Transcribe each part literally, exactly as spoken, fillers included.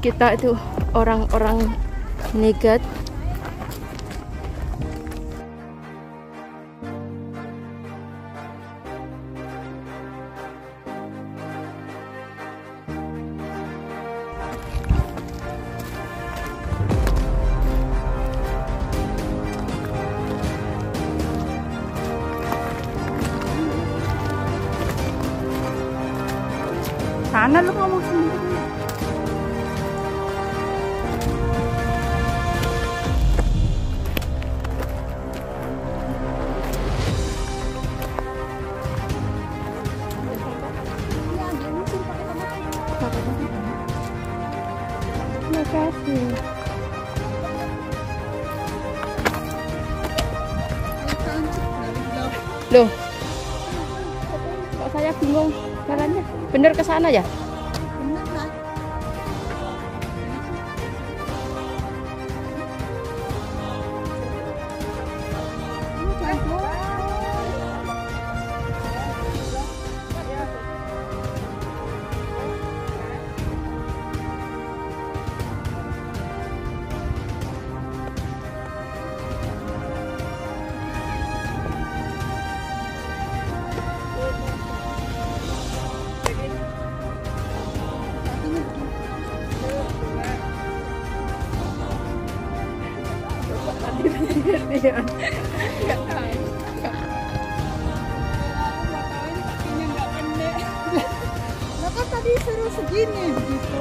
kita itu orang-orang negat. Sana lu ngomong sendiri. Terima kasih. Loh, kok saya bingung jalannya? Bener ke sana ya? Lah kan tadi suruh segini gitu.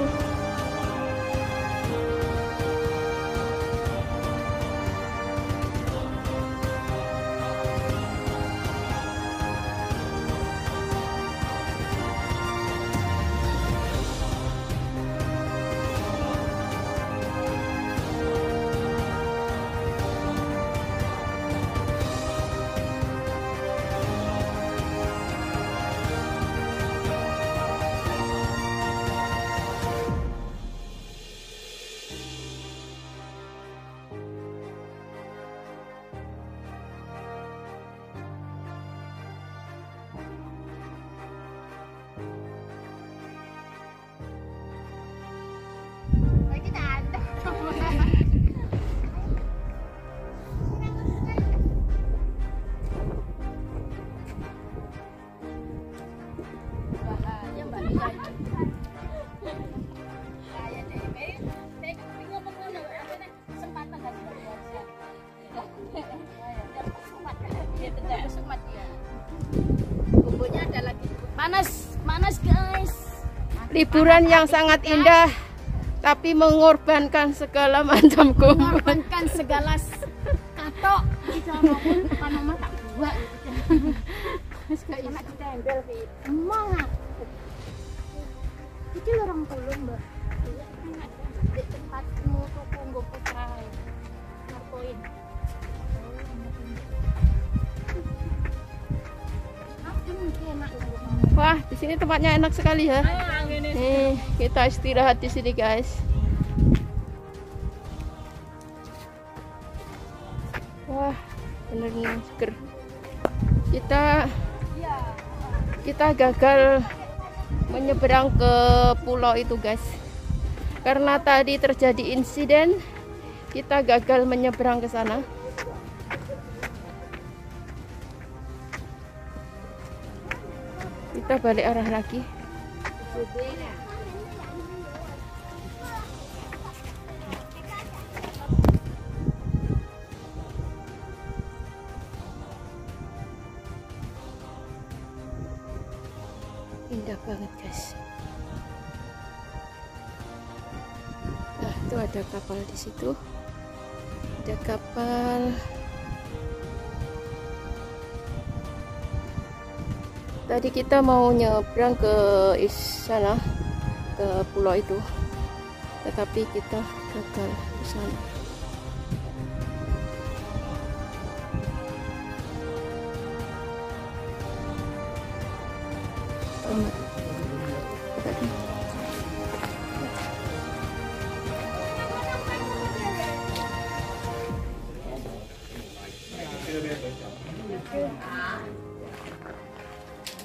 Panas, panas guys. Liburan yang sangat indah, tapi mengorbankan segala macam kumpul. Mengorbankan segala katok. Bisa ngomong depan mama tak buat. Kena ditempel Fit. Emang aku. Iki lorong tolong, Mbak. Di tempatmu tuku nggo putra. Narkoin. Wah, di sini tempatnya enak sekali ya. Nih, kita istirahat di sini, guys. Wah, bener-bener seger. Kita kita gagal menyeberang ke pulau itu, guys. Karena tadi terjadi insiden, kita gagal menyeberang ke sana. Kita balik arah lagi. Indah banget, guys. Nah, itu ada kapal di situ. Ada kapal. Tadi kita mau nyebrang ke sana, ke pulau itu, tetapi kita gagal di sana.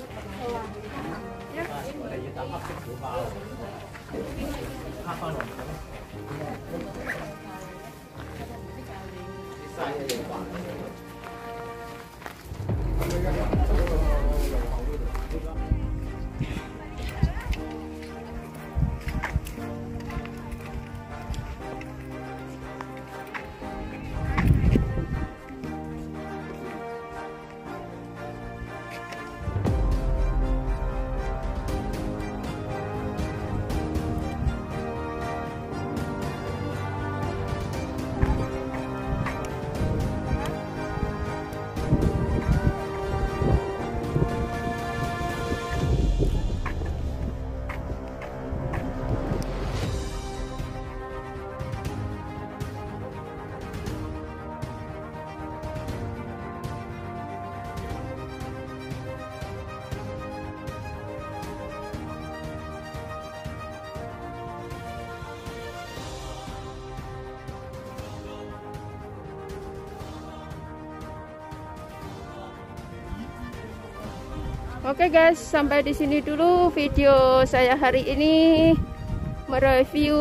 Ya. Oke guys, sampai di sini dulu video saya hari ini mereview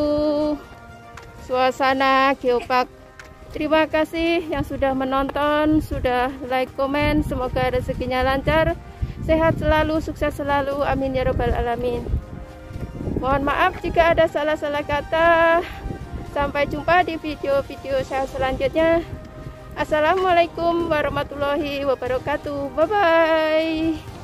suasana geopark. Terima kasih yang sudah menonton, sudah like, komen. Semoga rezekinya lancar, sehat selalu, sukses selalu. Amin ya robbal alamin. Mohon maaf jika ada salah-salah kata. Sampai jumpa di video-video saya selanjutnya. Assalamualaikum warahmatullahi wabarakatuh. Bye bye.